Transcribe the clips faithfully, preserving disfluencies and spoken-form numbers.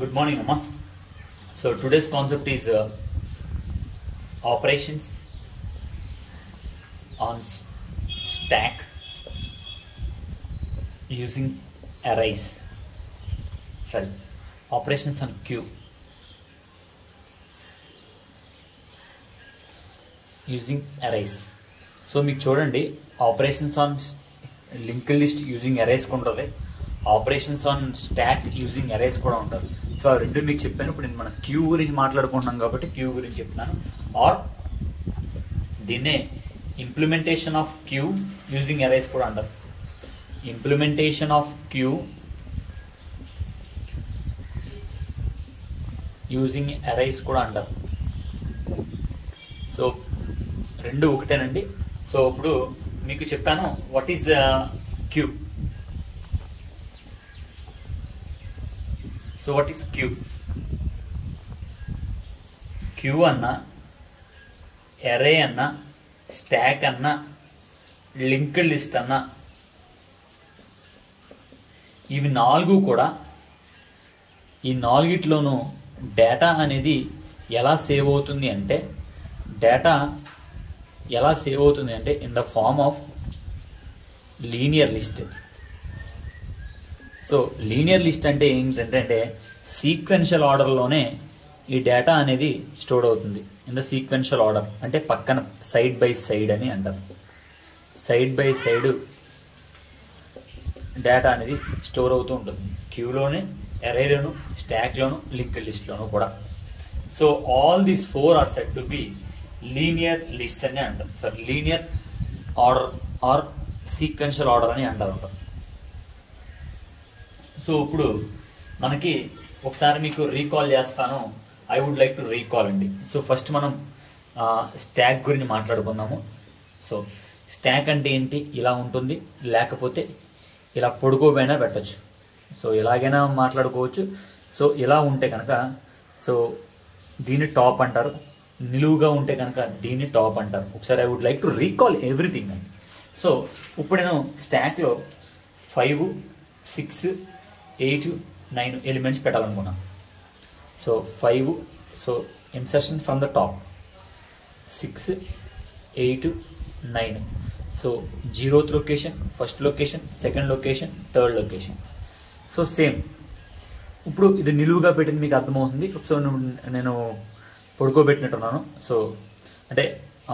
Good morning, Amma. So today's concept is uh, operations on s- stack using arrays. Sorry, operations on queue using arrays. So మీకు చూడండి operations on linked list using arrays ఉంటుంది, operations on stack using arrays కూడా ఉంటుంది. So ఆ రెండు మీకు చెప్పాను. ఇప్పుడు నేను మన క్యూ గురించి మాట్లాడుకుంటున్నాం కాబట్టి క్యూ గురించి చెప్తాను. ఆర్ దీన్నే implementation of queue using arrays కూడా అంటారు. Implementation of queue using arrays కూడా అంటారు. సో రెండు ఒకటేనండి. సో ఇప్పుడు మీకు చెప్పాను what is queue. So what is queue? Queue అన్న, ఎరే అన్న, స్టాక్ అన్న, లింక్డ్ లిస్ట్ అన్న, ఇవి నాలుగు కూడా ఈ నాలుగిట్లోనూ డేటా అనేది ఎలా సేవ్ అవుతుంది అంటే డేటా ఎలా సేవ్ అవుతుంది అంటే in the form of linear list. So linear list అంటే ఏంటంటే అంటే సీక్వెన్షియల్ ఆర్డర్లోనే ఈ డేటా అనేది స్టోర్ అవుతుంది. ఇన్ ద సీక్వెన్షియల్ ఆర్డర్ అంటే పక్కన సైడ్ బై సైడ్ అని అంటారు. సైడ్ బై సైడ్ డేటా అనేది స్టోర్ అవుతూ ఉంటుంది క్యూలోనే, ఎరేలోను, స్టాక్లోను, లింక్డ్ లిస్ట్లోను కూడా. So all these four are set to be linear list అని అంటారు. Sir linear order or sequential order అని అంటారు. సో ఇప్పుడు మనకి ఒకసారి మీకు రీకాల్ చేస్తాను. I would like to recall అండి. సో ఫస్ట్ మనం స్టాక్ గురించి మాట్లాడుకుందాము. సో స్టాక్ అంటే ఏంటి? ఇలా ఉంటుంది, లేకపోతే ఇలా పొడుకోబైనా పెట్టచ్చు. సో ఎలాగైనా మాట్లాడుకోవచ్చు. సో ఇలా ఉంటే కనుక సో దీన్ని టాప్ అంటారు, నిలువుగా ఉంటే కనుక దీన్ని టాప్ అంటారు. ఒకసారి I would like to recall everything అండి. సో ఇప్పుడు నేను స్టాక్లో five, six, eight, nine elements పెట్టాలనుకున్నాను. So five, so insertion from the top, six, eight, nine. So zeroth location, first location, second location, third location. So same ఇప్పుడు ఇది నిలువుగా పెట్టింది మీకు అర్థమవుతుంది. సో నేను పొడుకోబెట్టినట్టున్నాను. సో అంటే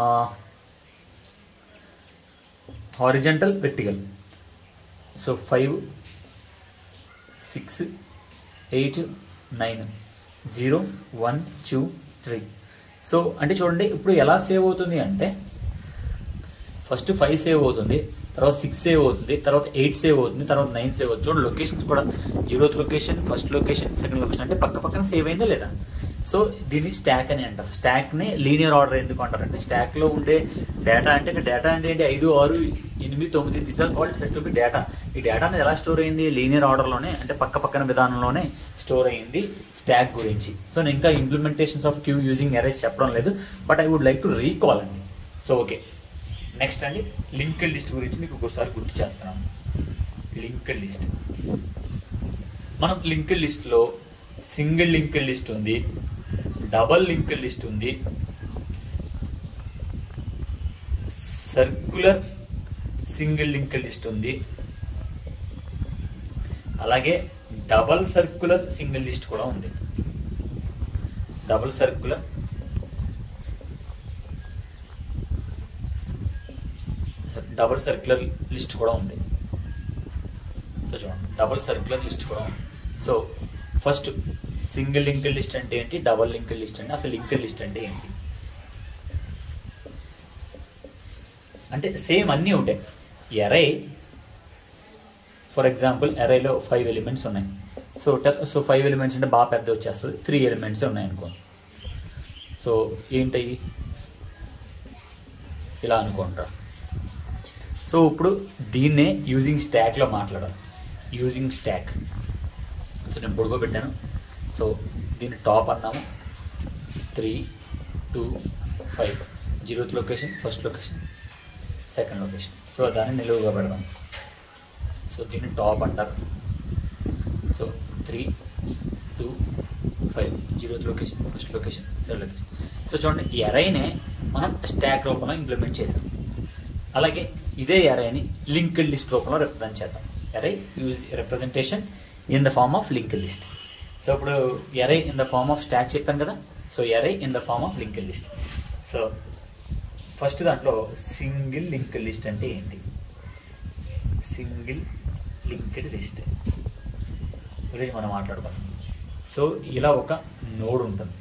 horizontal, vertical. So five, six, eight, nine, zero, one, two, three. So అంటే చూడండి ఇప్పుడు ఎలా సేవ్ అవుతుంది అంటే ఫస్ట్ ఫైవ్ సేవ్ అవుతుంది, తర్వాత సిక్స్ సేవ్ అవుతుంది, తర్వాత ఎయిట్ సేవ్ అవుతుంది, తర్వాత నైన్ సేవ్ అవుతుంది. చూడండి లొకేషన్స్ కూడా zeroth location, first location, second location అంటే పక్క పక్కన సేవ్ అయిందా లేదా. సో దీన్ని స్టాక్ అని అంటారు. స్టాక్ని లీనియర్ ఆర్డర్ ఎందుకు అంటారు అంటే స్టాక్లో ఉండే డేటా అంటే డేటా అంటే ఏంటి? ఐదు, ఆరు, ఎనిమిది, తొమ్మిది, this are called set to be data. ఈ డేటా అనేది ఎలా స్టోర్ అయింది? లీనియర్ ఆర్డర్లోనే, అంటే పక్క పక్కన విధానంలోనే స్టోర్ అయ్యింది స్టాక్ గురించి. సో నేను ఇంకా implementations of queue using arrays చెప్పడం లేదు, but I would like to recall అండి. సో ఓకే, నెక్స్ట్ అండి లింక్డ్ లిస్ట్ గురించి మీకు ఒకసారి గుర్తు చేస్తున్నాను. లింక్డ్ లిస్ట్, మనం లింక్డ్ లిస్ట్లో సింగిల్ లింక్డ్ లిస్ట్ ఉంది, డబల్ లింక్డ్ లిస్ట్ ఉంది, సర్క్యులర్ సింగిల్ లింక్డ్ లిస్ట్ ఉంది, అలాగే డబల్ సర్క్యులర్ సింగిల్ లిస్ట్ కూడా ఉంది. Double circular, double circular list కూడా ఉంది. సో చూడండి డబల్ సర్క్యులర్ లిస్ట్ కూడా ఉంది. So first single linked list అంటే ఏంటి, డబల్ లింక్డ్ లిస్ట్ అంటే అసలు లింక్డ్ లిస్ట్ అంటే ఏంటి అంటే సేమ్ అన్నీ ఉంటాయి. ఎరే ఫర్ ఎగ్జాంపుల్ ఎరేలో ఫైవ్ ఎలిమెంట్స్ ఉన్నాయి. సో సో ఫైవ్ ఎలిమెంట్స్ అంటే బాగా పెద్ద వచ్చేస్తుంది. త్రీ ఎలిమెంట్స్ ఉన్నాయి అనుకో. సో ఏంటవి ఇలా అనుకుంటారా. సో ఇప్పుడు దీన్నే యూజింగ్ స్టాక్లో మాట్లాడాలి. Using stack. సో నేను పొడుకోబెట్టాను. సో దీన్ని టాప్ అన్నాము. Three, two, five, zeroth location, first location, second location. So దాన్ని నిలువుగా పెడదాం. సో దీన్ని టాప్ అంటారు. So three, two, five zeroth location, first location, third location. So చూడండి, ఈ అరైనే మనం స్టాక్ రూపంలో ఇంప్లిమెంట్ చేసాం. అలాగే ఇదే అరైని లింక్డ్ లిస్ట్ రూపంలో రిప్రజెంట్ చేద్దాం. Array use representation in the form of linked list. So ఇప్పుడు array in the form of stack చెప్పాను కదా. So array in the form of linked list. So first దాంట్లో సింగిల్ లింక్డ్ లిస్ట్ అంటే ఏంటి? Single linked list గురించి మనం మాట్లాడుకుందాం. So ఇలా ఒక నోడ్ ఉంటుంది,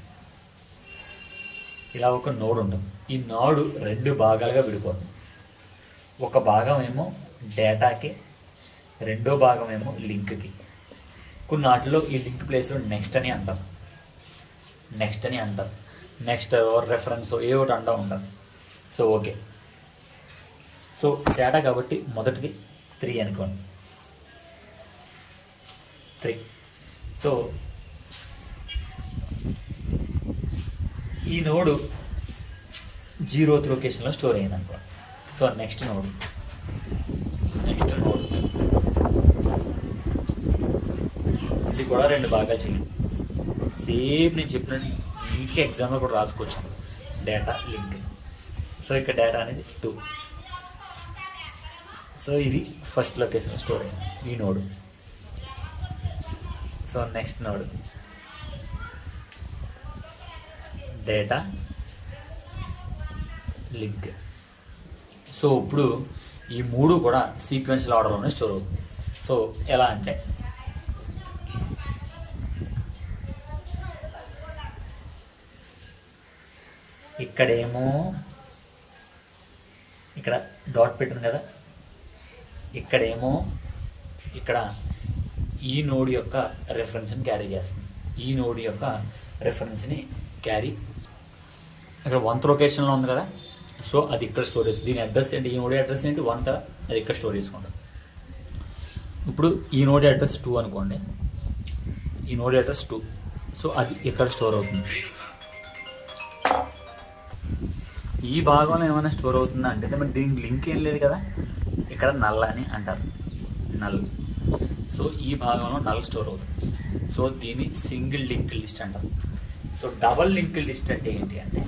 ఇలా ఒక నోడ్ ఉంటుంది. ఈ నోడ్ రెండు భాగాలుగా విడిపోతుంది. ఒక భాగం ఏమో డేటాకి, రెండో భాగం ఏమో లింక్కి. కొన్ని వాటిలో ఈ లింక్ ప్లేస్లో నెక్స్ట్ అని అంటాం, నెక్స్ట్ అని అంటాం, నెక్స్ట్ రెఫరెన్స్ ఏ ఒకటి అంటూ ఉంటాం. సో ఓకే, సో డేటా కాబట్టి మొదటిది త్రీ అనుకోండి, త్రీ. సో ఈ నోడు జీరోత్ లొకేషన్లో స్టోర్ అయింది అనుకోండి. So next node, next node ఇది కూడా రెండు భాగాలు చేయండి. సేమ్ నేను చెప్పినట్టు నీట్గా ఎగ్జామ్లో కూడా రాసుకోవచ్చాను. Data link. సో ఇక్కడ డేటా అనేది టూ. సో ఇది ఫస్ట్ లొకేషన్ స్టోర్ అయింది ఈ node. So next node data link. So ఇప్పుడు ఈ మూడు కూడా సీక్వెన్షియల్ ఆర్డర్లోనే స్టోర్ అవుతుంది. సో ఎలా అంటే ఇక్కడేమో ఇక్కడ డాట్ పెట్టింది కదా, ఇక్కడేమో ఇక్కడ ఈ నోడ్ యొక్క రెఫరెన్స్ని క్యారీ చేస్తుంది. ఈ నోడ్ యొక్క రెఫరెన్స్ని క్యారీ ఇక్కడ వన్త్ లొకేషన్లో ఉంది కదా. సో అది ఇక్కడ స్టోర్ చేస్తుంది. దీని అడ్రస్ ఏంటి? ఈ నోడ్ అడ్రస్ ఏంటి? వన్ కదా, అది ఇక్కడ స్టోర్ చేసుకుంటాం. ఇప్పుడు ఈ నోడ్ అడ్రస్ టూ అనుకోండి, ఈ నోడ్ అడ్రస్ టూ. సో అది ఇక్కడ స్టోర్ అవుతుంది. ఈ భాగంలో ఏమైనా స్టోర్ అవుతుందా అంటే మరి దీనికి లింక్ ఏం లేదు కదా, ఇక్కడ నల్ అని అంటారు, నల్. సో ఈ భాగంలో నల్ స్టోర్ అవుతుంది. సో దీన్ని సింగిల్ లింక్ లిస్ట్ అంటారు. సో డబల్ లింక్ లిస్ట్ అంటే ఏంటి అంటే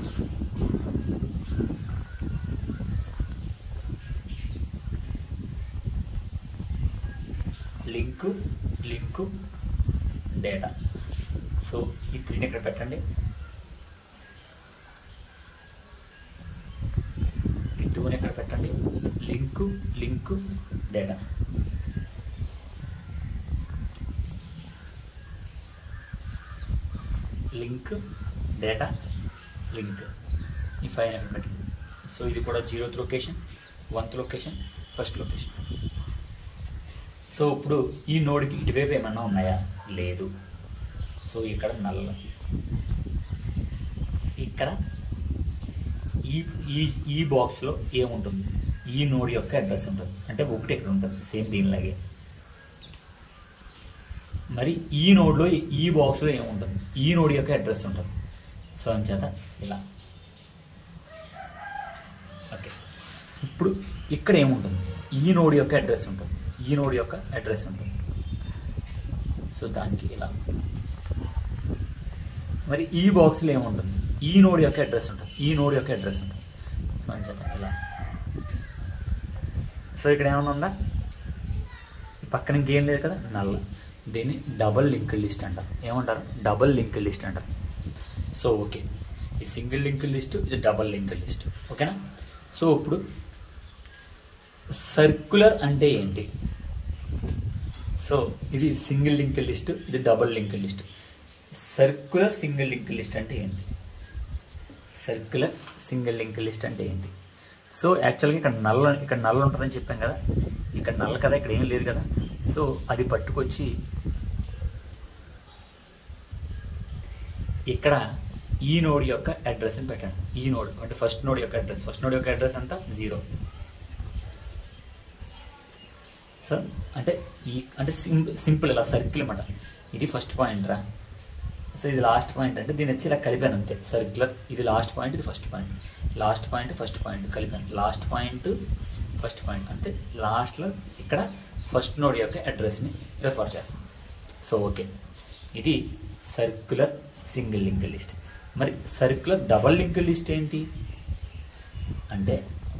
లింక్ లింక్ డేటా. సో ఈ త్రీని ఇక్కడ పెట్టండి, ఈ టూని ఇక్కడ పెట్టండి. Link link data. Link data link. ఈ ఫైవ్ ఎక్కడ పెట్టండి. సో ఇది కూడా zeroth location, oneth location, first location. So ఇప్పుడు ఈ నోడ్కి ఇటువైపు ఏమన్నా ఉన్నాయా? లేదు. సో ఇక్కడ నల్. ఇక్కడ ఈ ఈ ఈ బాక్స్లో ఏముంటుంది? ఈ నోడ్ యొక్క అడ్రస్ ఉంటుంది. అంటే ఒకటి ఎక్కడ ఉంటుంది, సేమ్ దీనిలాగే. మరి ఈ నోడ్లో ఈ బాక్స్లో ఏముంటుంది? ఈ నోడ్ యొక్క అడ్రస్ ఉంటుంది. సో అంచేత ఇలా. ఓకే, ఇప్పుడు ఇక్కడ ఏముంటుంది? ఈ నోడ్ యొక్క అడ్రస్ ఉంటుంది, ఈ నోడ్ యొక్క అడ్రస్ ఉంటుంది. సో దానికి ఇలా. మరి ఈ బాక్స్లో ఏముంటుంది? ఈ నోడ్ యొక్క అడ్రస్ ఉంటుంది, ఈ నోడ్ యొక్క అడ్రస్ ఉంటుంది. సో అంచేత ఇలా. సో ఇక్కడ ఏమన్నా ఉందా? పక్కన ఇంకేం లేదు కదా, నల్ల. దీన్ని డబల్ లింక్ లిస్ట్ అంటారు. ఏమంటారు? డబల్ లింక్ లిస్ట్ అంటారు. సో ఓకే, ఈ సింగిల్ లింక్ లిస్ట్, ఇది డబల్ లింక్ లిస్ట్. ఓకేనా? సో ఇప్పుడు సర్క్యులర్ అంటే ఏంటి? సో ఇది సింగిల్ లింక్ లిస్ట్, ఇది double link list. Circular single link list అంటే ఏంటి? సర్క్యులర్ సింగిల్ లింక్ లిస్ట్ అంటే ఏంటి? సో యాక్చువల్గా ఇక్కడ నల్ల, ఇక్కడ నల్ల ఉంటుందని చెప్పాం కదా, ఇక్కడ నల్ల కదా, ఇక్కడ ఏం లేదు కదా. సో అది పట్టుకొచ్చి ఇక్కడ ఈ నోడ్ యొక్క అడ్రస్ని పెట్టండి. ఈ నోడ్ అంటే ఫస్ట్ నోడ్ యొక్క అడ్రస్, ఫస్ట్ నోడ్ యొక్క అడ్రస్ అంతా జీరో. సో అంటే ఈ అంటే సింపుల్ సింపుల్ ఇలా సర్కిల్ అన్నమాట. ఇది ఫస్ట్ పాయింట్ రా. సో ఇది లాస్ట్ పాయింట్ అంటే దీన్ని వచ్చి ఇలా కలిపాను అంతే. సర్క్యులర్, ఇది లాస్ట్ పాయింట్, ఇది first point, last point first point కలిపాను. లాస్ట్ పాయింట్ ఫస్ట్ పాయింట్ అంతే. లాస్ట్లో ఇక్కడ ఫస్ట్ నోడ్ యొక్క అడ్రస్ని రెఫర్ చేస్తాం. సో ఓకే, ఇది సర్క్యులర్ సింగిల్ లింక్డ్ లిస్ట్. మరి సర్క్యులర్ డబల్ లింక్డ్ లిస్ట్ ఏంటి అంటే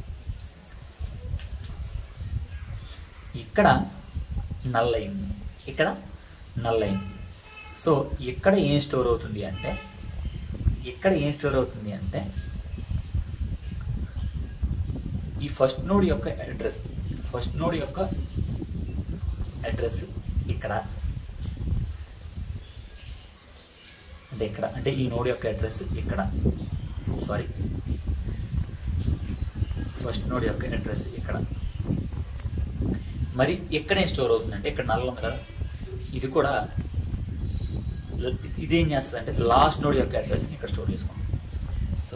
ఇక్కడ నల్ అయింది, ఇక్కడ నల్ అయింది. సో ఇక్కడ ఏం స్టోర్ అవుతుంది అంటే ఇక్కడ ఏం స్టోర్ అవుతుంది అంటే ఈ ఫస్ట్ నోడ్ యొక్క అడ్రస్ ఫస్ట్ నోడ్ యొక్క అడ్రస్ ఇక్కడ అంటే ఇక్కడ అంటే ఈ నోడ్ యొక్క అడ్రస్ ఇక్కడ సారీ ఫస్ట్ నోడ్ యొక్క అడ్రస్ ఇక్కడ. మరి ఎక్కడే స్టోర్ అవుతుందంటే ఇక్కడ నల్ల ఉంది కదా, ఇది కూడా ఇదేం చేస్తుంది అంటే లాస్ట్ నోడ్ యొక్క అడ్రస్ని ఇక్కడ స్టోర్ చేసుకోండి. సో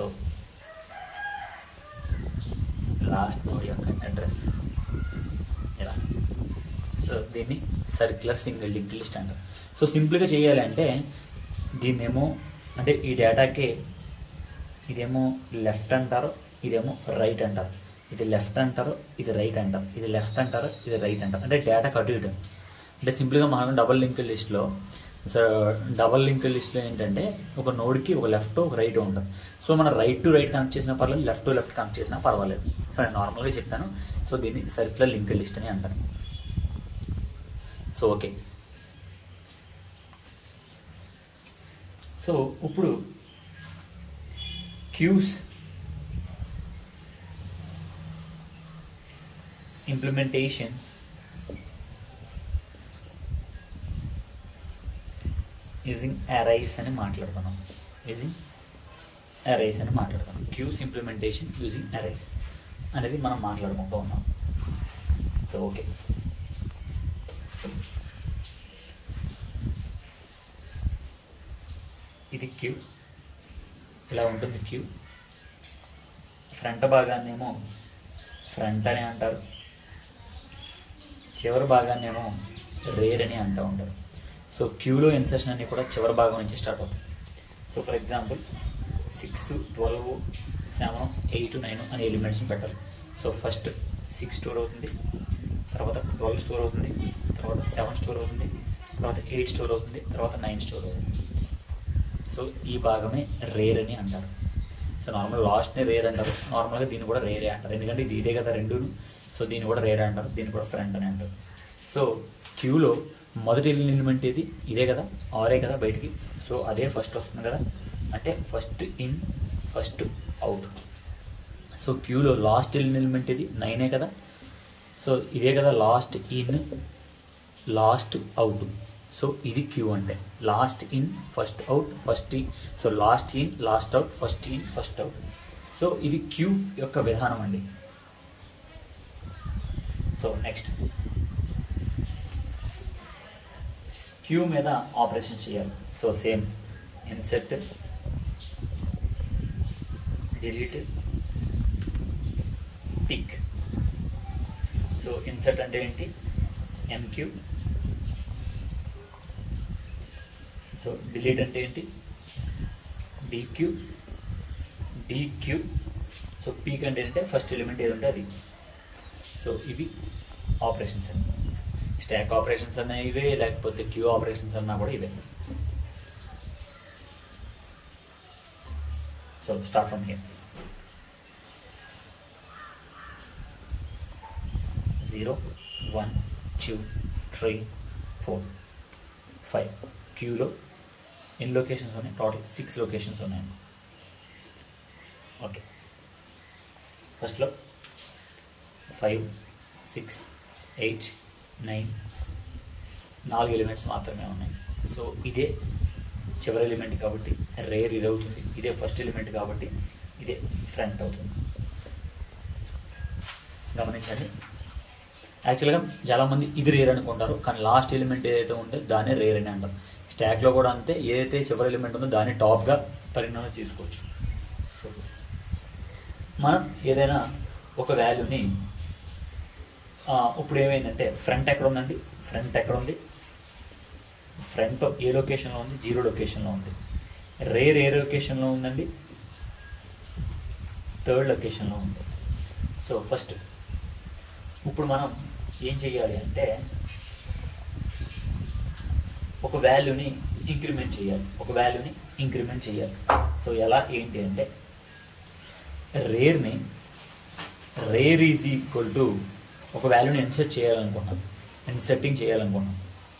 లాస్ట్ నోడ్ యొక్క అడ్రస్ ఇలా. సో దీన్ని సర్క్యులర్ సింగిల్ లింక్డ్ లిస్ట్ అంటారు. సో సింపుల్గా చేయాలి అంటే దీన్నేమో అంటే ఈ డేటాకి ఇదేమో లెఫ్ట్ అంటారు, ఇదేమో రైట్ అంటారు, ఇది లెఫ్ట్ అంటారు, ఇది రైట్ అంటారు, ఇది లెఫ్ట్ అంటారు, ఇది రైట్ అంటారు. అంటే డేటా అటు ఇటు. అంటే సింపుల్గా మనం డబల్ లింక్డ్ లిస్ట్లో సో డబల్ లింక్డ్ లిస్ట్లో ఏంటంటే ఒక నోడ్కి ఒక లెఫ్ట్ ఒక రైట్ ఉంటుంది. సో మనం రైట్ టు రైట్ కనెక్ట్ చేసినా పర్లేదు, లెఫ్ట్ టు లెఫ్ట్ కనెక్ట్ చేసినా పర్వాలేదు. సో నేను నార్మల్గా చెప్తాను. సో దీన్ని సర్క్యులర్ లింక్డ్ లిస్ట్ అని అంటాను. So okay. సో ఇప్పుడు క్యూస్ ఇంప్లిమెంటేషన్ యూజింగ్ అరైస్ అని మాట్లాడుతున్నాం. యూజింగ్ అరైస్ అని మాట్లాడుతున్నాం. క్యూస్ ఇంప్లిమెంటేషన్ యూజింగ్ అరైస్ అనేది మనం మాట్లాడుకుంటూ ఉన్నాం. So okay. ఇది క్యూ, ఇలా ఉంటుంది క్యూ. ఫ్రంట్ భాగాన్నేమో ఫ్రంట్ అని అంటారు, చివరి భాగాన్నేమో రేర్ అని అంటూ ఉంటారు. సో క్యూలో ఇన్సర్షన్ అన్ని కూడా చివరి భాగం నుంచి స్టార్ట్ అవుతుంది. So for example six twelve seven eight nine అనే ఎలిమెంట్స్ని పెట్టాలి. సో ఫస్ట్ సిక్స్ స్టోర్ అవుతుంది, తర్వాత ట్వెల్వ్ స్టోర్ అవుతుంది, తర్వాత సెవెన్ స్టోర్ అవుతుంది, తర్వాత ఎయిట్ స్టోర్ అవుతుంది, తర్వాత నైన్ స్టోర్ అవుతుంది. సో ఈ భాగమే రేర్ అని అంటారు. సో నార్మల్ లాస్ట్ని రేర్ అంటారు, నార్మల్గా దీన్ని కూడా రేరే అంటారు, ఎందుకంటే ఇది ఇదే కదా రెండును. సో దీన్ని కూడా రేర్ అంటారు, దీన్ని కూడా ఫ్రంట్ అని అంటారు. సో క్యూలో మొదటి ఎలిమెంట్ ఇది ఇదే కదా, ఆరే కదా బయటికి. సో అదే ఫస్ట్ వస్తుంది కదా, అంటే first in first out. So క్యూలో లాస్ట్ ఎలిమెంట్ ఇది నైనే కదా. సో ఇదే కదా last in last out. So ఇది క్యూ అంటే last in first out first in. So last in last out first in first out. So ఇది క్యూ యొక్క విధానం అండి. సో నెక్స్ట్ క్యూ మీద ఆపరేషన్ చేయాలి. So same insert delete peek. So insert అంటే ఏంటి, ఎంక్యూ. సో డిలీట్ అంటే ఏంటి, డిక్యూ డిక్యూ. సో పీక్ అంటే ఏంటంటే ఫస్ట్ ఎలిమెంట్ ఏది ఉంటే అది. సో ఇవి ఆపరేషన్స్ అన్నీ. స్టాక్ ఆపరేషన్స్ అన్నా ఇవే, లేకపోతే క్యూ ఆపరేషన్స్ అన్నా కూడా ఇవే. So start from here. Zero one two three four five. క్యూలో ఎన్ని లొకేషన్స్ ఉన్నాయి, టోటల్ సిక్స్ లొకేషన్స్ ఉన్నాయండి. ఓకే, ఫస్ట్లో ఫైవ్ సిక్స్ ఎయిట్ నైన్ నాలుగు ఎలిమెంట్స్ మాత్రమే ఉన్నాయి. సో ఇదే చివరి ఎలిమెంట్ కాబట్టి రేర్ ఇది అవుతుంది, ఇదే ఫస్ట్ ఎలిమెంట్ కాబట్టి ఇదే ఫ్రంట్ అవుతుంది. గమనించండి. యాక్చువల్గా చాలామంది ఇది రేర్ అనుకుంటారు, కానీ లాస్ట్ ఎలిమెంట్ ఏదైతే ఉంటే దాన్ని రేర్ అని అంటారు. స్టాక్లో కూడా అంతే, ఏదైతే చివరి ఎలిమెంట్ ఉందో దాన్ని టాప్గా పరిగణన తీసుకోవచ్చు. సో మనం ఏదైనా ఒక వాల్యూని ఇప్పుడు ఏమైందంటే ఫ్రంట్ ఎక్కడ ఉందండి, ఫ్రంట్ ఎక్కడ ఉంది, ఫ్రంట్ ఏ లొకేషన్లో ఉంది, జీరో లొకేషన్లో ఉంది. రేర్ ఏ లొకేషన్లో ఉందండి, థర్డ్ లొకేషన్లో ఉంది. సో ఫస్ట్ ఇప్పుడు మనం ఏం చేయాలి అంటే ఒక వాల్యూని ఇంక్రిమెంట్ చేయాలి, ఒక వాల్యూని ఇంక్రిమెంట్ చేయాలి. సో ఎలా ఏంటి అంటే రేర్ని రేర్ ఈజ్ ఈక్వల్ టు ఒక వాల్యూని ఇన్సర్ట్ చేయాలనుకున్నాం, ఇన్సర్టింగ్ చేయాలనుకున్నాం.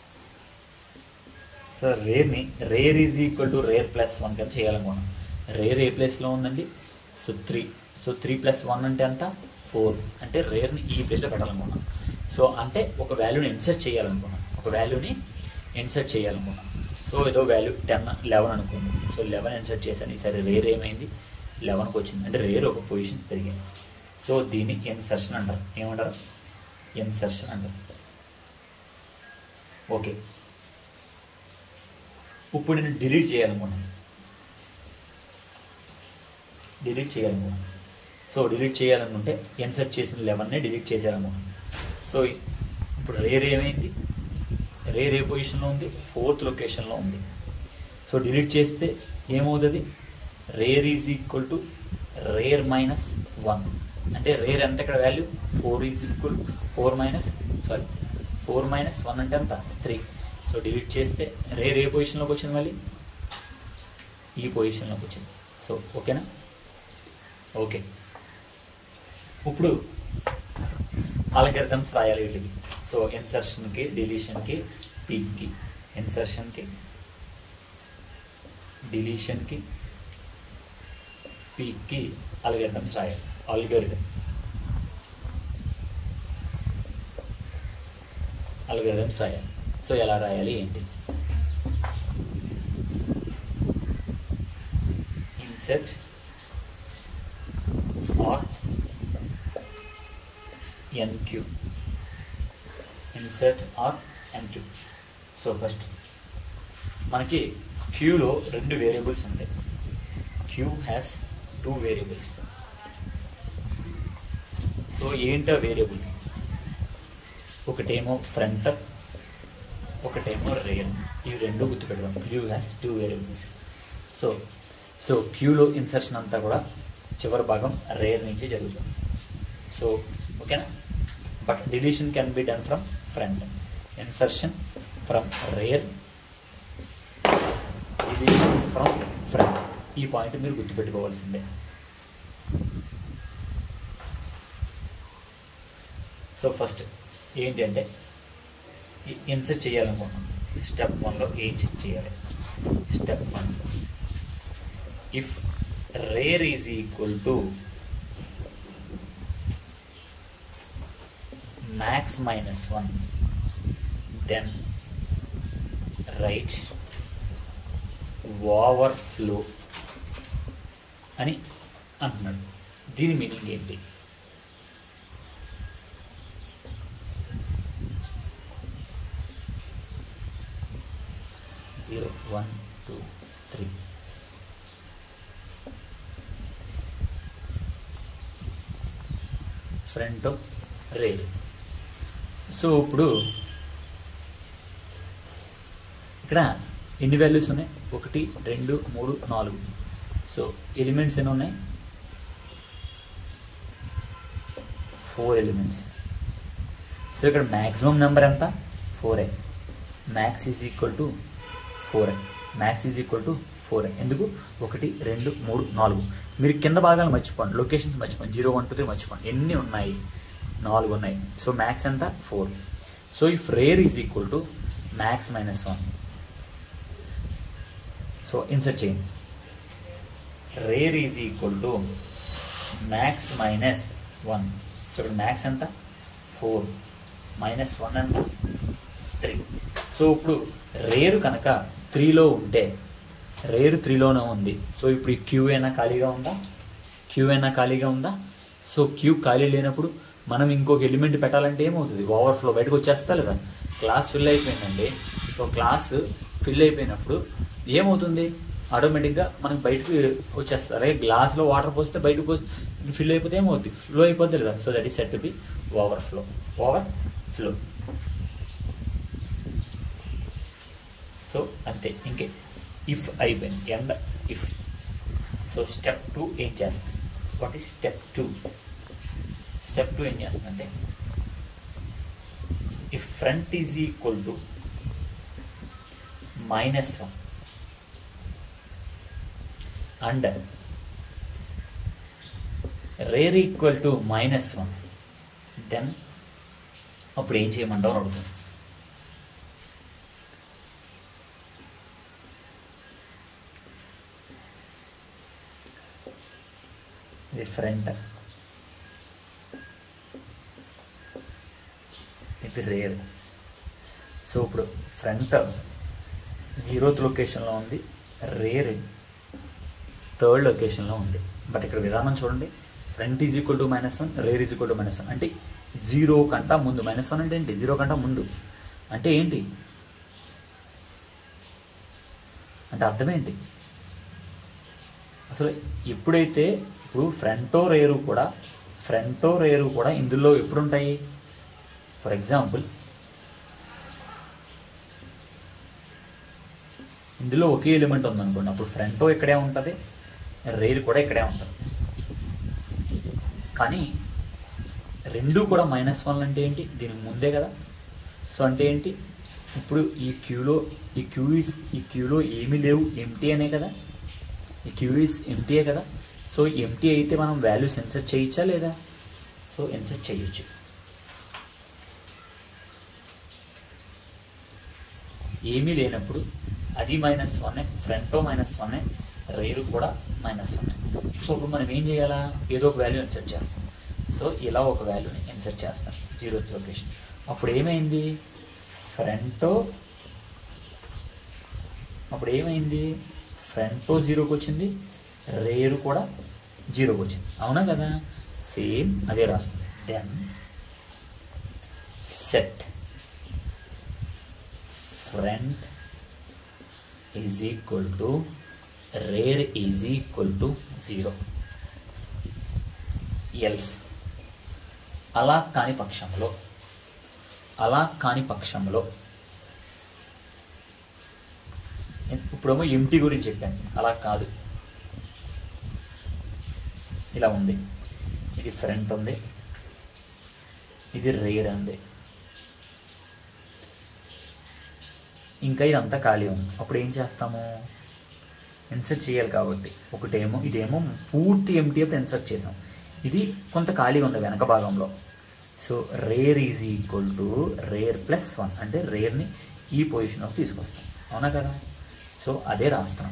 సో రేర్ని rear is equal to rear plus one కింద చేయాలనుకున్నాం. రేర్ ఏ ప్లేస్లో ఉందండి? So three. So three plus one అంటే అంత ఫోర్, అంటే రేర్ని ఈ ప్లేస్లో పెట్టాలనుకున్నాం. సో అంటే ఒక వాల్యూని ఇన్సర్ట్ చేయాలనుకున్నాం, ఒక వాల్యూని ఇన్సర్ట్ చేయాలనుకున్నాం. సో ఏదో వాల్యూ టెన్ లెవెన్ అనుకోండి. సో లెవెన్ ఇన్సర్ట్ చేశాను. ఈసారి రేర్ ఏమైంది? లెవెన్కి వచ్చింది, అంటే రేర్ ఒక పొజిషన్ పెరిగింది. సో దీన్ని ఇన్సర్షన్ అంటారు. ఏమంటారు? ఇన్సర్షన్ అంటారు. ఓకే, ఇప్పుడు నేను డిలీట్ చేయాలనుకున్నాను, డిలీట్ చేయాలనుకున్నాను. సో డిలీట్ చేయాలనుకుంటే ఇన్సర్ట్ చేసిన లెవెన్నే డిలీట్ చేసేయాలనుకున్నాను. సో ఇప్పుడు రేర్ ఏమైంది? రేర్ ఏ పొజిషన్లో ఉంది? ఫోర్త్ లొకేషన్లో ఉంది. సో డిలీట్ చేస్తే ఏమవుతుంది? Rear is equal to rear minus one, అంటే రేర్ ఎంత ఇక్కడ value? Four is equal four minus sorry four minus one అంటే ఎంత? త్రీ. సో డిలీట్ చేస్తే రేర్ ఏ పొజిషన్లోకి వచ్చింది? మళ్ళీ ఈ పొజిషన్లోకి వచ్చింది. సో ఓకేనా? ఓకే, ఇప్పుడు అల్గరిథమ్స్ రాయాలి వీటికి. సో ఇన్సర్షన్కి, డిలీషన్కి, పీక్కి, ఇన్సర్షన్కి, డిలీషన్కి, పీక్కి అల్గరిథమ్స్ రాయాలి. అల్గరిథమ్స్ అల్గరిథమ్స్ రాయాలి. సో ఎలా రాయాలి ఏంటి? Insert or enqueue, insert or enqueue. So first మనకి క్యూలో రెండు వేరియబుల్స్ ఉంటాయి. Queue has two variables. So ఏంటో వేరియబుల్స్? ఒకటేమో ఫ్రంట్, ఒకటేమో రేర్. ఇవి రెండు గుర్తుపెడదాం. Queue has two variables. So so క్యూలో ఇన్సర్షన్ అంతా కూడా చివరి భాగం రేర్ నుంచి జరుగుతుంది. సో ఓకేనా? But deletion can be done from front, insertion from rear, deletion from front. ఈ పాయింట్ మీరు గుర్తుపెట్టుకోవాల్సిందే. సో ఫస్ట్ ఏంటి అంటే ఇన్సర్ట్ చేయాలనుకుంటున్నాం. స్టెప్ వన్లో ఏం చెక్ చేయాలి? Step one, if rear is equal to max minus one, then right overflow అని అంటున్నాడు. దీని మీనింగ్ ఏంటి? Zero one two three front rear. So ఇప్పుడు ఇక్కడ ఎన్ని వాల్యూస్ ఉన్నాయి? ఒకటి, రెండు, మూడు, నాలుగు. సో ఎలిమెంట్స్ ఎన్ని ఉన్నాయి? Four elements. సో ఇక్కడ మ్యాక్సిమం నెంబర్ ఎంత? ఫోర్ ఏ. Max is equal to four ఏ. Max is equal to four ఏ. ఎందుకు? ఒకటి, రెండు, మూడు, నాలుగు. మీరు కింద భాగాలు మర్చిపోండి, లొకేషన్స్ మర్చిపోండి, జీరో వన్ టూ త్రీ మర్చిపోండి. ఎన్ని ఉన్నాయి? నాలుగు ఉన్నాయి. సో మ్యాక్స్ ఎంత? Four. So if rear is equal to max minus one. So insert చేయండి. Rear is equal to max minus one. So ఇక్కడ మ్యాక్స్ ఎంత? ఫోర్. మైనస్ వన్ ఎంత? త్రీ. సో ఇప్పుడు రేరు కనుక త్రీలో ఉంటే, రేరు త్రీలోనే ఉంది. సో ఇప్పుడు ఈ క్యూ అయినా ఖాళీగా ఉందా? క్యూ అయినా ఖాళీగా ఉందా? సో క్యూ ఖాళీ లేనప్పుడు మనం ఇంకొక ఎలిమెంట్ పెట్టాలంటే ఏమవుతుంది? ఓవర్ఫ్లో బయటకు వచ్చేస్తా లేదా? క్లాస్ ఫిల్ అయిపోయిందండి. సో క్లాస్ ఫిల్ అయిపోయినప్పుడు ఏమవుతుంది? ఆటోమేటిక్గా మనకి బయటకు వచ్చేస్తారు. అలాగే గ్లాస్లో వాటర్ పోస్తే బయటకు ఫిల్ అయిపోతే ఏమవుతుంది? ఫ్లో అయిపోద్ది లేదా? So that is set to be overflow. Overflow. So అంతే, ఇంకే ఇఫ్ అయిపోయింది. End if. So step two ఏం చేస్తాం? What is step two? Step two ఏం చేస్తుందంటే if front is equal to minus one and rear equal to minus one, then అప్పుడు ఏం చేయమంటావు అని అడుగుతుంది. ఇది ఫ్రంట్, ఇది రేర్. సో ఇప్పుడు ఫ్రంట్ జీరోత్ లొకేషన్లో ఉంది, రేర్ థర్డ్ లొకేషన్లో ఉంది. బట్ ఇక్కడ విధానం చూడండి, front is equal to minus one, rear is equal to minus one అంటే జీరో కంటా ముందు. మైనస్ వన్ అంటే ఏంటి? జీరో కంటా ముందు అంటే ఏంటి అంటే అర్థం ఏంటి అసలు? ఎప్పుడైతే ఇప్పుడు ఫ్రంటో రేరు కూడా ఫ్రంటో రేరు కూడా ఇందులో ఎప్పుడు ఉంటాయి? ఫర్ ఎగ్జాంపుల్ ఇందులో ఒకే ఎలిమెంట్ ఉందనుకోండి, అప్పుడు ఫ్రంటో ఇక్కడే ఉంటుంది, రేర్ కూడా ఇక్కడే ఉంటుంది. కానీ రెండు కూడా మైనస్ వన్ అంటే ఏంటి? దీనికి ముందే కదా. సో అంటే ఏంటి? ఇప్పుడు ఈ క్యూలో ఈ క్యూఈస్ ఈ క్యూలో ఏమీ లేవు, ఎంటీ అనే కదా. ఈ క్యూఈస్ ఎంటీయే కదా. సో ఎంటీ అయితే మనం వాల్యూస్ ఇన్సర్ట్ చేయొచ్చా లేదా? సో ఇన్సర్ట్ చేయొచ్చు. ఏమీ లేనప్పుడు అది మైనస్ వన్, ఫ్రంటో మైనస్ వన్, రేరు కూడా మైనస్ వన్. సో ఇప్పుడు మనం ఏం చేయాలా? ఏదో ఒక వాల్యూ ఇన్సర్ట్ చేస్తాం. సో ఇలా ఒక వాల్యూని ఇన్సర్ట్ చేస్తాం జీరోత్ లొకేషన్. అప్పుడు ఏమైంది? ఫ్రంటో అప్పుడు ఏమైంది ఫ్రంటో జీరోకి వచ్చింది, రేరు కూడా జీరోకి వచ్చింది. అవునా కదా? సేమ్ అదే రాస్తుంది. Then set front is equal to rear is equal to zero. Else అలా కాని పక్షంలో అలా కాని పక్షంలో ఇప్పుడేమో ఎంటీ గురించి చెప్పాను, అలా కాదు. ఇలా ఉంది, ఇది ఫ్రంట్ ఉంది, ఇది రేర్ ఉంది, ఇంకా ఇదంతా ఖాళీ ఉంది. అప్పుడు ఏం చేస్తాము? ఇన్సర్ట్ చేయాలి కాబట్టి ఒకటేమో ఇదేమో పూర్తి ఎంటీ అప్పుడు ఇన్సర్ట్ చేసాం, ఇది కొంత ఖాళీగా ఉంది వెనక భాగంలో. So rear is equal to rear plus one అంటే రేర్ని ఈ పొజిషన్లోకి తీసుకొస్తాం. అవునా కదా? సో అదే రాస్తాం.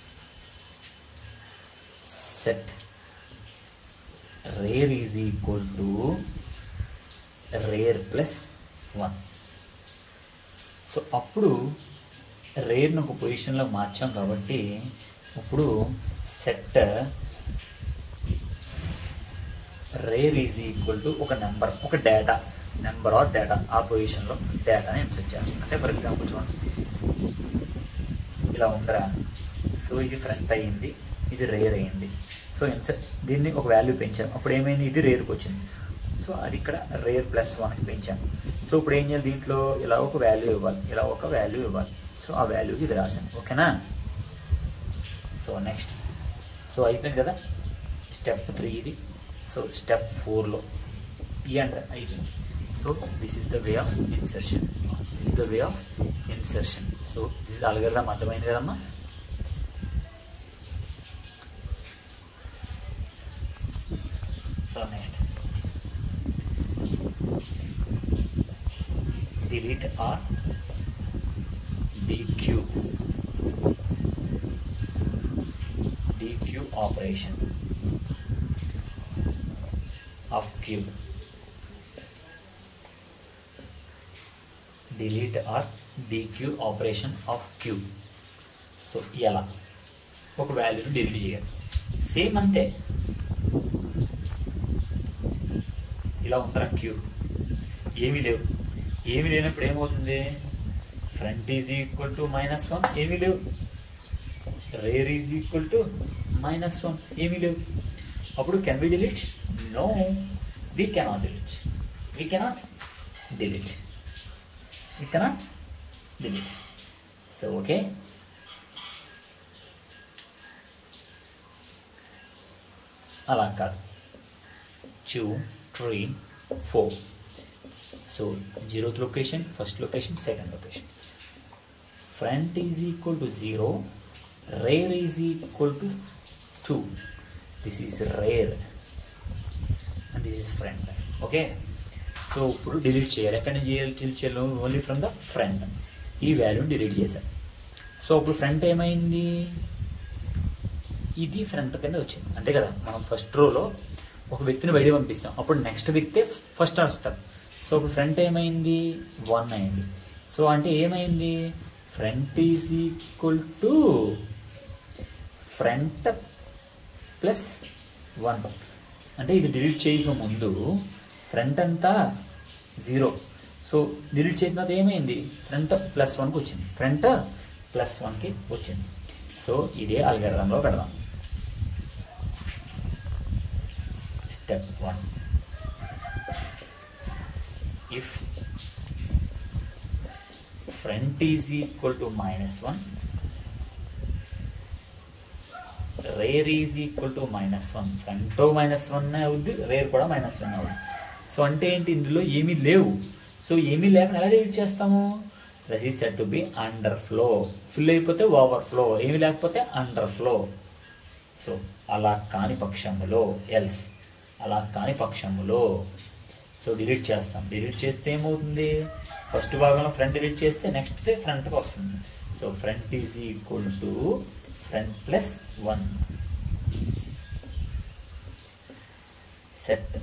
Set rear is equal to rear plus one. So అప్పుడు రేర్ను ఒక పొజిషన్లో మార్చాం కాబట్టి ఇప్పుడు set rear is equal to ఒక నెంబర్, ఒక డేటా, నెంబర్ ఆర్ డేటా, ఆ పొజిషన్లో డేటాని ఇన్సర్ట్ చేస్తాం. అంటే ఫర్ ఎగ్జాంపుల్ చూడండి, ఇలా ఉండరా. సో ఇది ఫ్రంట్ అయ్యింది, ఇది రేర్ అయ్యింది. సో ఇన్సర్ట్ దీన్ని ఒక వాల్యూ పెంచాం, అప్పుడు ఏమైంది? ఇది రేర్కి వచ్చింది. సో అది ఇక్కడ రేర్ ప్లస్ వన్కి పెంచాం. సో ఇప్పుడు ఏం చేయాలి? దీంట్లో ఇలా ఒక వాల్యూ ఇవ్వాలి, ఇలా ఒక వాల్యూ ఇవ్వాలి. సో ఆ వాల్యూకి ఇది రాశాను. ఓకేనా? సో నెక్స్ట్ సో అయిపోయింది కదా స్టెప్ త్రీ ఇది. సో స్టెప్ ఫోర్లో ఈ అండ్ అయిపోయింది. So this is the way of insertion. This is the way of insertion. So this is algorithm. అర్థమైంది కదమ్మా? So next delete or dq dq operation of q. delete or dq operation of q. So ఎలా ఒక వాల్యూని delete చేయాలి. Same అంతే, ఇలా ఉంటారా queue, ఏమీ లేవు. ఏమీ లేనప్పుడు ఏమవుతుంది? Front is equal to minus one, ఏమీ లేవు. Rear is equal to minus one, ఏమీ లేవు. అప్పుడు can we delete? No, we cannot delete. We cannot delete. We cannot delete. So okay, అలా కాదు. Two three four. So zeroth location, first location, second location. front is equal to zero, rear is equal to two. This is rear and this is front. Okay, so ఇప్పుడు delete చేయాలి. ఎక్కడి నుంచి delete చేయాలి? Only from the front. ఈ వాల్యూని delete చేశాను. So ఇప్పుడు front ఏమైంది? ఇది ఫ్రంట్ కింద వచ్చింది అంతే కదా. మనం ఫస్ట్ రోలో ఒక వ్యక్తిని బయట పంపిస్తాం, అప్పుడు నెక్స్ట్ వ్యక్తే ఫస్ట్ వస్తారు. సో ఇప్పుడు ఫ్రంట్ ఏమైంది? వన్ అయింది. సో అంటే ఏమైంది? Front is equal to front plus one. అంటే ఇది డిలీట్ చేయక ముందు ఫ్రంట్ అంతా జీరో. సో డిలీట్ చేసిన తర్వాత ఏమైంది? ఫ్రంట్ ప్లస్ వన్కి వచ్చింది, ఫ్రంట్ ప్లస్ వన్కి వచ్చింది. సో ఇదే అల్గారిథంలో పెడదాం. Step one, if front is equal to minus one, rear is equal to minus one. Front minus one అవుద్ది, రేర్ కూడా మైనస్ వన్ అవుద్ది. సో అంటే ఏంటి? ఇందులో ఏమీ లేవు. సో ఏమీ లేకుండా ఎలా డిలీట్ చేస్తాము? That is said to be underflow. Fill అయిపోతే ఓవర్ ఫ్లో, ఏమీ లేకపోతే అండర్ ఫ్లో. సో అలా కాని పక్షములో, ఎల్స్ అలా కాని పక్షములో సో డిలీట్ చేస్తాం. డిలీట్ చేస్తే ఏమవుతుంది? ఫస్ట్ భాగంలో ఫ్రంట్ డిలీట్ చేస్తే నెక్స్ట్ ఫ్రంట్కి వస్తుంది. So front is equal to front plus one. Set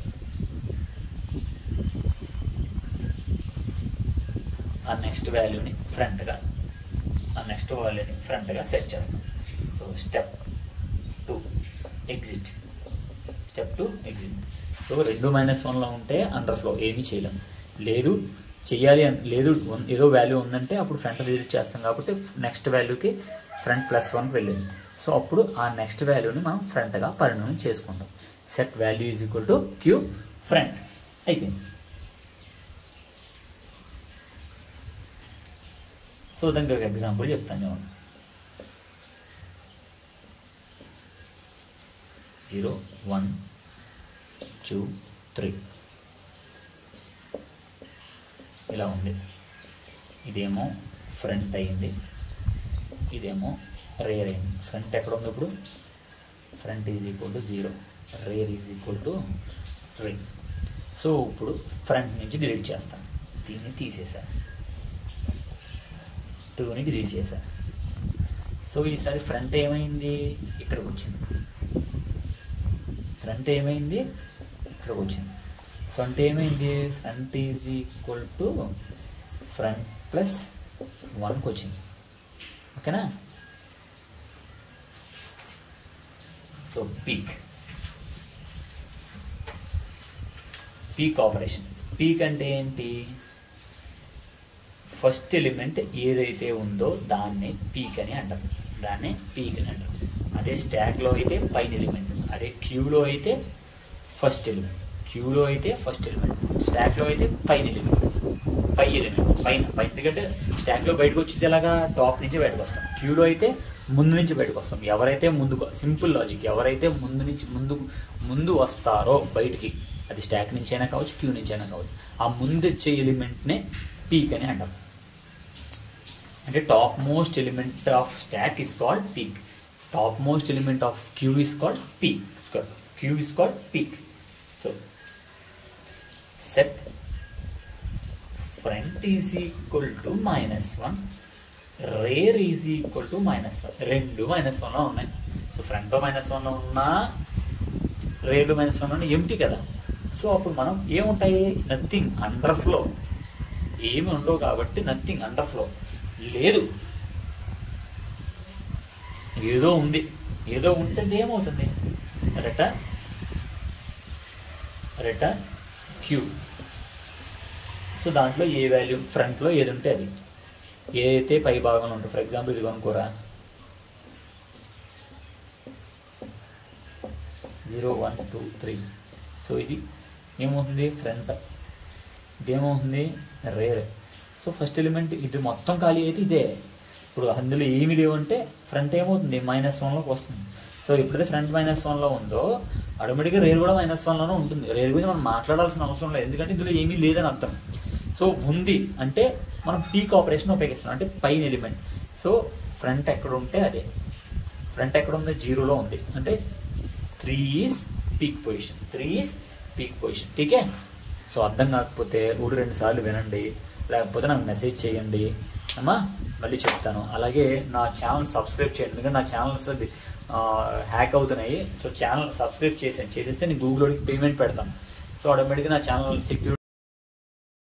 ఆ నెక్స్ట్ వాల్యూని ఫ్రంట్గా ఆ నెక్స్ట్ వాల్యూని ఫ్రంట్గా సెట్ చేస్తాం. So step two, exit. Step two, exit. So రెండు మైనస్ వన్లో ఉంటే అండర్ ఫ్లో, ఏమీ చేయలేము. లేదు చెయ్యాలి అని లేదు, ఏదో వాల్యూ ఉందంటే అప్పుడు ఫ్రంట్ డిలీట్ చేస్తాం కాబట్టి నెక్స్ట్ వాల్యూకి ఫ్రంట్ ప్లస్ వన్కి వెళ్ళింది. సో అప్పుడు ఆ నెక్స్ట్ వాల్యూని మనం ఫ్రంట్గా పరిణామం చేసుకుంటాం. Set value is equal to queue front. అయిపోయింది. సో దానికి ఒక ఎగ్జాంపుల్ చెప్తాను చూడండి. జీరో వన్ టూ త్రీ ఇలా ఉంది. ఇదేమో ఫ్రంట్ అయింది, ఇదేమో రేర్ అయింది. ఫ్రంట్ ఎక్కడ ఉంది ఇప్పుడు? Front is equal to zero, rear is equal to three. So ఇప్పుడు ఫ్రంట్ నుంచి డిలీట్ చేస్తాను. దీన్ని తీసేసాను, టూని డిలీట్ చేశాను. సో ఈసారి ఫ్రంట్ ఏమైంది? ఇక్కడికి వచ్చింది. ఫ్రంట్ ఏమైంది? ఇక్కడికి వచ్చింది. సో అంటే ఏమైంది? Front is equal to front plus వన్కి వచ్చింది. ఓకేనా? So peek peek operation. Peek అంటే ఏంటి? ఫస్ట్ ఎలిమెంట్ ఏదైతే ఉందో దాన్ని పీక్ అని అంటారు, దాన్ని పీక్ అని అంటారు. అదే స్టాక్లో అయితే పైన ఎలిమెంట్, అదే క్యూలో అయితే ఫస్ట్ ఎలిమెంట్, క్యూలో అయితే ఫస్ట్ ఎలిమెంట్, స్టాక్లో అయితే పైన ఎలిమెంట్, పై ఎలిమెంట్ పైన పైన. ఎందుకంటే స్టాక్లో బయటకు వచ్చింది ఎలాగా? టాప్ నుంచి బయటకు వస్తాం. క్యూలో అయితే ముందు నుంచి బయటకు వస్తాం. ఎవరైతే ముందుకు, సింపుల్ లాజిక్, ఎవరైతే ముందు నుంచి ముందు ముందు వస్తారో బయటికి, అది స్టాక్ నుంచి అయినా కావచ్చు, క్యూ నుంచి అయినా కావచ్చు, ఆ ముందు వచ్చే ఎలిమెంట్నే పీక్ అని అంటాం. అంటే top most element of stack is called peek, top most element of queue is called peek, queue is called peek. So set front is equal to minus one, rear is equal to minus one. రెండు minus వన్లో ఉన్నాయి. So front minus వన్లో ఉన్నా, రేర్లు minus one ఉన్నా empty కదా. So అప్పుడు మనం ఏముంటాయి? Nothing, underflow. ఏమి ఉండవు కాబట్టి నథింగ్, అండర్ ఫ్లో లేదు. ఏదో ఉంది, ఏదో ఉంటే ఏమవుతుంది? Return return queue. సో దాంట్లో ఏ వాల్యూ ఫ్రంట్లో ఏది ఉంటే అది, ఏదైతే పై భాగంలో ఉంటుంది. ఫర్ ఎగ్జాంపుల్ ఇది కొనుక్కోరా, zero one two three. So ఇది ఏమవుతుంది? ఫ్రంట్. ఇదేమవుతుంది? రేర్. సో ఫస్ట్ ఎలిమెంట్ ఇది మొత్తం ఖాళీ అయితే ఇదే. ఇప్పుడు అందులో ఏమి లేవంటే ఫ్రంట్ ఏమవుతుంది? మైనస్ వన్లోకి వస్తుంది. సో ఎప్పుడైతే ఫ్రంట్ మైనస్ వన్లో ఉందో ఆటోమేటిక్గా రేర్ కూడా మైనస్ వన్లోనే ఉంటుంది. రేర్ గురించి మనం మాట్లాడాల్సిన అవసరం లేదు, ఎందుకంటే ఇందులో ఏమీ లేదని అర్థం. సో ఉంది అంటే మనం పీక్ ఆపరేషన్ ఉపయోగిస్తున్నాం, అంటే పైన ఎలిమెంట్. సో ఫ్రంట్ ఎక్కడ ఉంటే అదే, ఫ్రంట్ ఎక్కడ ఉంది, జీరోలో ఉంది, అంటే three is peek position, three is peek position. ఠీకే. సో అర్థం కాకపోతే ఒకటి రెండు సార్లు వినండి, లేకపోతే నాకు మెసేజ్ చేయండి అమ్మా, మళ్ళీ చెప్తాను. అలాగే నా ఛానల్ సబ్స్క్రైబ్ చేయండి, ఎందుకంటే నా ఛానల్స్ హ్యాక్ అవుతున్నాయి. సో ఛానల్ సబ్స్క్రైబ్ చేసాను, చేసేస్తే నేను గూగుల్లోకి పేమెంట్ పెడతాను. సో ఆటోమేటిక్గా నా ఛానల్ సెక్యూర్